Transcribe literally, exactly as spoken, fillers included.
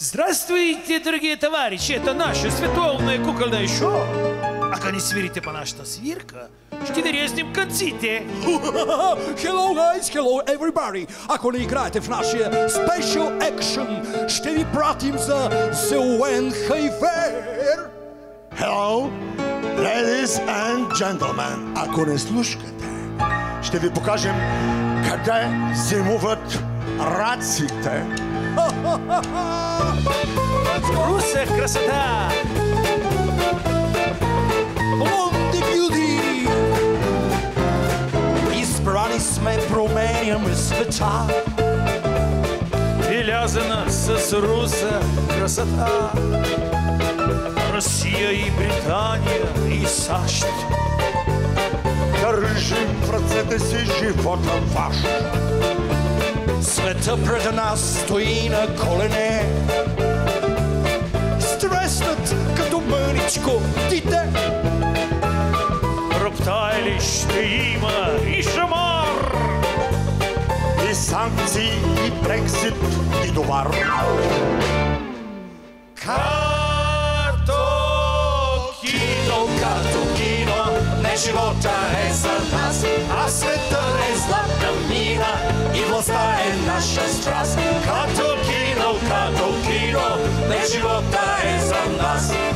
Здравствуйте, дорогие товарищи! Это наше световное кукольное шоу. Ако не свирите по нашата свирка, ще ви резнем конците. Hello guys, hello everybody! Ако не играете в нашия Special Action, ще ви пратим за Зелен Хайвер! Hello, ladies and gentlemen! Ако не слушкате, ще ви покажем къде зимуват раците. Руса красота! Блонди бюди! Избрали сме, променяме света. Белязана с руса красота. Русия и Британия и САЩ. Държим в ръцете си живота ваш. Света пред нас стои на колене. Стреснат като мъничко дете. Роптайли ще има и шамар. И санкции, и Брексит, и довар. Като кино, като кино, не живота е за нас, а света е златна мина и властта е наша страст. Като кино, като кино, не живота е за нас,